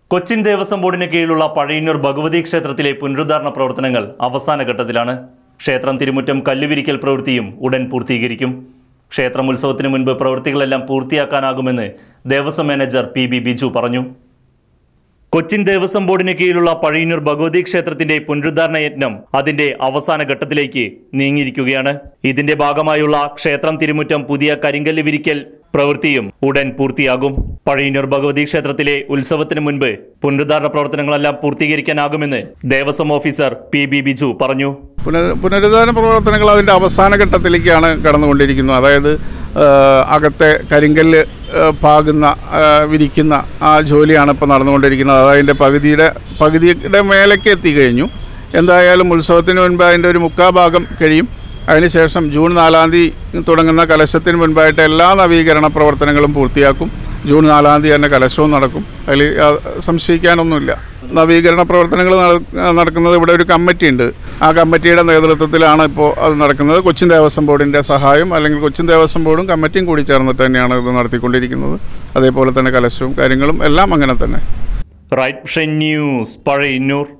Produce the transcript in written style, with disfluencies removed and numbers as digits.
കൊച്ചിൻ ദേവസ്വം ബോർഡിന് കീഴിലുള്ള പഴയന്നൂർ ഭഗവതി ക്ഷേത്രത്തിലെ പുനരുദ്ധാരണ പ്രവർത്തനങ്ങൾ അവസാന ഘട്ടത്തിലാണ്. ക്ഷേത്രം തിരുമുറ്റം കല്ലുവിരിക്കൽ പ്രവൃത്തിയും ഉടൻ പൂർത്തീകരിക്കും. ക്ഷേത്രം ഉത്സവത്തിന് മുൻപ് പ്രവൃത്തികളെല്ലാം പൂർത്തിയാക്കാനാകുമെന്ന് ദേവസ്വം മാനേജർ PB ബിജു പറഞ്ഞു. കൊച്ചിൻ ദേവസ്വം ബോർഡിന് കീഴിലുള്ള പഴയന്നൂർ ഭഗവതി ക്ഷേത്രത്തിന്റെ പുനരുദ്ധാരണ യജ്ഞം അതിന്റെ അവസാന ഘട്ടത്തിലേക്ക് നീങ്ങിയിരിക്കുകയാണ്. ഇതിന്റെ ഭാഗമായുള്ള ക്ഷേത്രം തിരുമുറ്റം പുതിയ കരിങ്കല്ല് വിരിക്കൽ പ്രവൃത്തിയും ഉടൻ പൂർത്തിയാകും. പഴയന്നൂർ ഭഗവതി ക്ഷേത്രത്തിലെ ഉത്സവത്തിന് മുൻപ് പുനരുദ്ധാരണ പ്രവർത്തനങ്ങളെല്ലാം പൂർത്തീകരിക്കാനാകുമെന്ന് ദേവസ്വം ഓഫീസർ PB ബിജു പറഞ്ഞു. പുനരുദ്ധാരണ പ്രവർത്തനങ്ങൾ അതിൻ്റെ അവസാന ഘട്ടത്തിലേക്കാണ് കടന്നുകൊണ്ടിരിക്കുന്നത്. അതായത് അകത്തെ കരിങ്കല്ല് പാകുന്ന വിരിക്കുന്ന ആ ജോലിയാണ് ഇപ്പോൾ നടന്നുകൊണ്ടിരിക്കുന്നത്. അതിൻ്റെ പകുതിയുടെ മേലേക്ക് എത്തിക്കഴിഞ്ഞു. എന്തായാലും ഉത്സവത്തിന് മുൻപ് അതിൻ്റെ ഒരു മുക്കാൽ ഭാഗം കഴിയും. അതിനുശേഷം ജൂൺ 4-ാം തീയതി തുടങ്ങുന്ന കലശത്തിന് മുൻപായിട്ട് എല്ലാ നവീകരണ പ്രവർത്തനങ്ങളും പൂർത്തിയാക്കും. ജൂൺ 4-ാം തീയതി തന്നെ കലശവും നടക്കും. അതിൽ സംശയിക്കാനൊന്നുമില്ല. നവീകരണ പ്രവർത്തനങ്ങൾ നടക്കുന്നത് ഇവിടെ ഒരു കമ്മിറ്റി ഉണ്ട്. ആ കമ്മിറ്റിയുടെ നേതൃത്വത്തിലാണ് ഇപ്പോൾ അത് നടക്കുന്നത്. കൊച്ചിൻ ദേവസ്വം ബോർഡിൻ്റെ സഹായം അല്ലെങ്കിൽ കൊച്ചിൻ ദേവസ്വം ബോർഡും കമ്മിറ്റിയും കൂടി ചേർന്നിട്ട് തന്നെയാണ് ഇത് നടത്തിക്കൊണ്ടിരിക്കുന്നത്. അതേപോലെ തന്നെ കലശവും കാര്യങ്ങളും എല്ലാം അങ്ങനെ തന്നെ. Right news Pazhayannur.